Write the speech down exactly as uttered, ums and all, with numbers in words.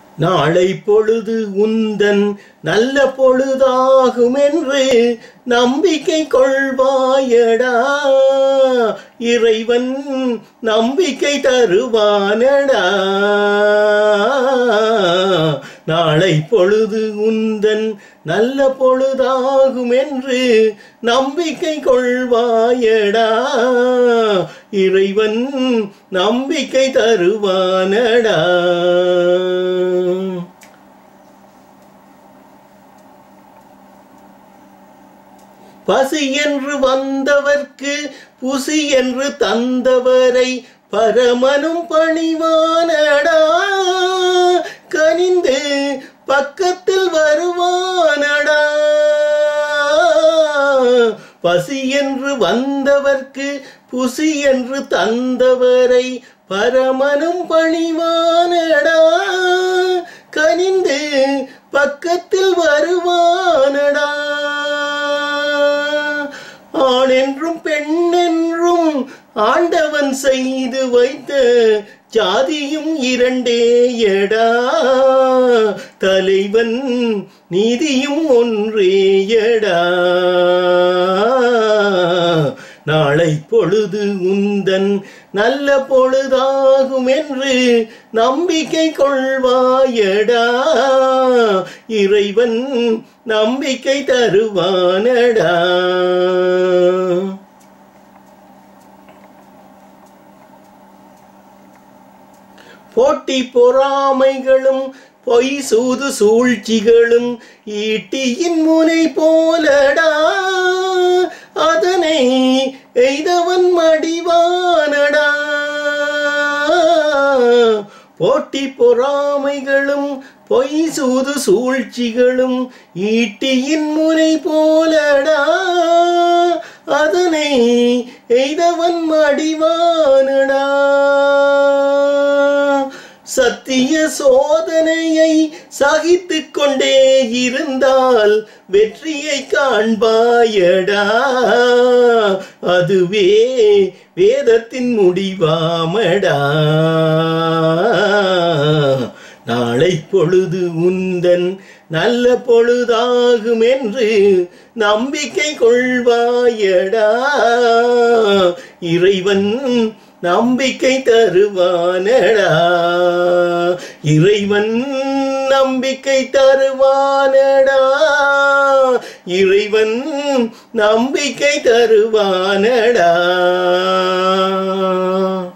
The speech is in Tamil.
நாளை பொழுது உந்தன் நல்ல பொழுதாகும் என்று நம்பிக்கை கொள்வாயடா. இறைவன் நம்பிக்கை தருவானடா. நாளை பொழுது உந்தன் நல்ல பொழுதாகும் என்று நம்பிக்கை கொள்வாயடா. இறைவன் நம்பிக்கை தருவானடா. பசி என்று வந்தவர்க்கு புசி என்று தந்தவரை பரமனும் பணிவானடா. கனிந்து பக்கத்தில் வருவானடா. பசி என்று வந்தவர்க்கு புசி என்று தந்தவரை பரமனும் பணிவானடா. கனிந்து பக்கத்தில் வருவானடா. ஆண் என்றும் பெண் என்றும் ஆண்டவன் செய்து வைத்த ஜாதியும் இரண்டேயடா. தலைவன் நீதியும் ஒன்றேயடா. நாளை பொழுது உந்தன் நல்ல பொழுதாகும் என்று நம்பிக்கை கொள்வாயடா. இறைவன் நம்பிக்கை தருவானடா. போட்டி பொறாமைகளும் பொய் சூது சூழ்ச்சிகளும் ஈட்டியின் முனை போலடா. அதனை எய்தவன் மடிவானடா. போட்டி பொறாமைகளும் பொய் சூது சூழ்ச்சிகளும் ஈட்டியின் முனை போலடா. அதனை எய்தவன் மடிவானடா. சத்திய சோதனையை சகித்து கொண்டே இருந்தால் வெற்றியை காண்பாயடா. அதுவே வேதத்தின் முடிவாமடா. நாளை பொழுது உந்தன் நல்ல பொழுதாகும் என்று நம்பிக்கை கொள்வாயடா. இறைவன் நம்பிக்கை தருவானடா. இறைவன் நம்பிக்கை தருவானடா. இறைவன் நம்பிக்கை தருவானடா.